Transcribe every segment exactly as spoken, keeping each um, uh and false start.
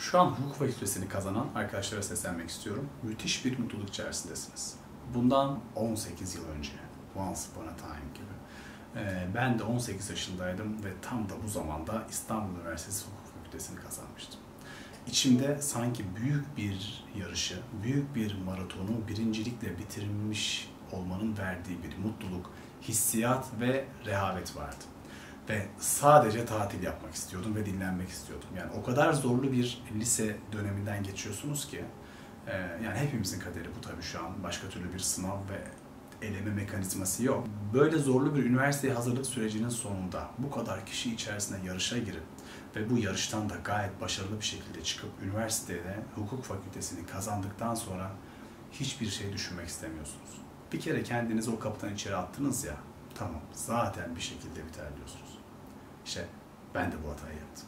Şu an hukuk fakültesini kazanan arkadaşlara seslenmek istiyorum. Müthiş bir mutluluk içerisindesiniz. Bundan on sekiz yıl önce, once upon a time gibi. Ben de on sekiz yaşındaydım ve tam da bu zamanda İstanbul Üniversitesi Hukuk Fakültesini kazanmıştım. İçimde sanki büyük bir yarışı, büyük bir maratonu birincilikle bitirmiş olmanın verdiği bir mutluluk, hissiyat ve rehavet vardı. Ve sadece tatil yapmak istiyordum ve dinlenmek istiyordum. Yani o kadar zorlu bir lise döneminden geçiyorsunuz ki, yani hepimizin kaderi bu tabii şu an. Başka türlü bir sınav ve eleme mekanizması yok. Böyle zorlu bir üniversiteye hazırlık sürecinin sonunda bu kadar kişi içerisinde yarışa girip ve bu yarıştan da gayet başarılı bir şekilde çıkıp üniversitede hukuk fakültesini kazandıktan sonra hiçbir şey düşünmek istemiyorsunuz. Bir kere kendinizi o kapıdan içeri attınız ya, tamam zaten bir şekilde biter diyorsunuz. İşte ben de bu hatayı yaptım.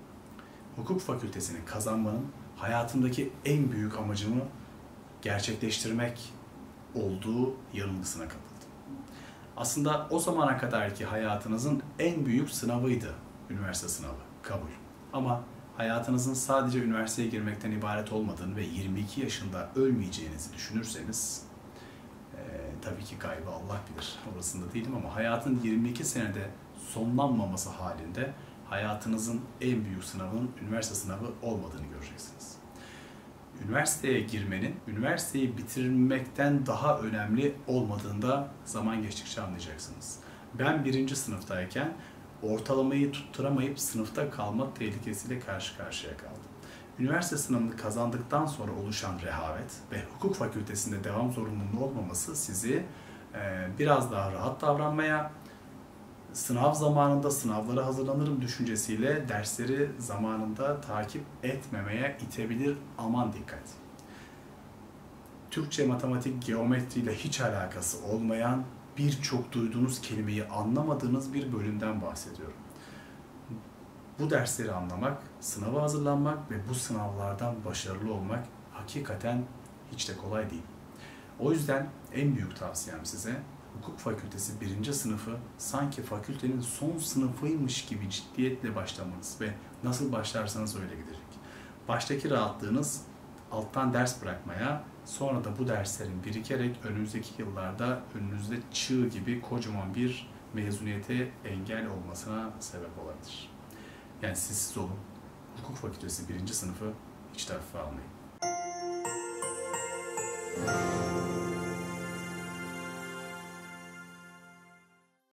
Hukuk fakültesini kazanmanın hayatımdaki en büyük amacımı gerçekleştirmek olduğu yanılgısına kapıldım. Aslında o zamana kadarki hayatınızın en büyük sınavıydı üniversite sınavı, kabul. Ama hayatınızın sadece üniversiteye girmekten ibaret olmadığını ve yirmi iki yaşında ölmeyeceğinizi düşünürseniz, e, tabii ki gaybı Allah bilir, orasında değilim ama hayatın yirmi iki senede sonlanmaması halinde hayatınızın en büyük sınavının üniversite sınavı olmadığını göreceksiniz. Üniversiteye girmenin, üniversiteyi bitirmekten daha önemli olmadığında zaman geçtikçe anlayacaksınız. Ben birinci sınıftayken ortalamayı tutturamayıp sınıfta kalma tehlikesiyle karşı karşıya kaldım. Üniversite sınavını kazandıktan sonra oluşan rehavet ve hukuk fakültesinde devam zorunluluğu olmaması sizi e, biraz daha rahat davranmaya, sınav zamanında sınavlara hazırlanırım düşüncesiyle dersleri zamanında takip etmemeye itebilir, aman dikkat. Türkçe, matematik, geometriyle hiç alakası olmayan birçok duyduğunuz kelimeyi anlamadığınız bir bölümden bahsediyorum. Bu dersleri anlamak, sınava hazırlanmak ve bu sınavlardan başarılı olmak hakikaten hiç de kolay değil. O yüzden en büyük tavsiyem size, hukuk fakültesi birinci sınıfı sanki fakültenin son sınıfıymış gibi ciddiyetle başlamanız ve nasıl başlarsanız öyle gidecek. Baştaki rahatlığınız alttan ders bırakmaya, sonra da bu derslerin birikerek önümüzdeki yıllarda önünüzde çığ gibi kocaman bir mezuniyete engel olmasına sebep olabilir. Yani siz siz olun, hukuk fakültesi birinci sınıfı hiç de hafife almayın.